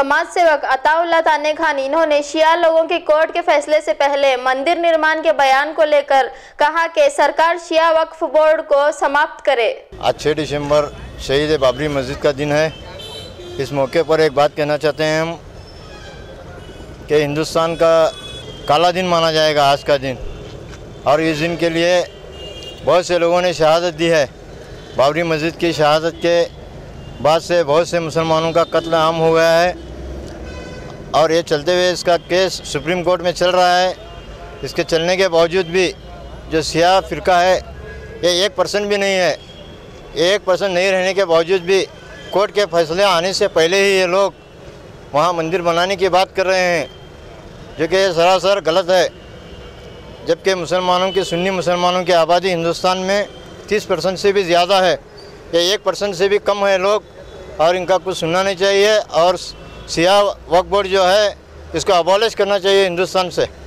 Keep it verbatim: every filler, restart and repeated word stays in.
समाज सेवक अताउल्लाह तानेखान, इन्होंने शिया लोगों के कोर्ट के फैसले से पहले मंदिर निर्माण के बयान को लेकर कहा कि सरकार शिया वक्फ बोर्ड को समाप्त करे। आज छह दिसंबर शहीद बाबरी मस्जिद का दिन है। इस मौके पर एक बात कहना चाहते हैं हम कि हिंदुस्तान का काला दिन माना जाएगा आज का दिन, और इस दिन के लिए बहुत से लोगों ने शहादत दी है। बाबरी मस्जिद की शहादत के बाद से बहुत से मुसलमानों का कत्ल आम हो गया है, और ये चलते हुए इसका केस सुप्रीम कोर्ट में चल रहा है। इसके चलने के बावजूद भी जो शिया फ़िरका है ये एक परसेंट भी नहीं है। एक परसेंट नहीं रहने के बावजूद भी कोर्ट के फैसले आने से पहले ही ये लोग वहाँ मंदिर बनाने की बात कर रहे हैं, जो कि सरासर गलत है। जबकि मुसलमानों की सुन्नी मुसलमानों की आबादी हिंदुस्तान में तीस परसेंट से भी ज़्यादा है, ये एक परसेंट से भी कम है लोग, और इनका कुछ सुनना नहीं चाहिए। और शिया वक्फ बोर्ड जो है इसको अबॉलिश करना चाहिए हिंदुस्तान से।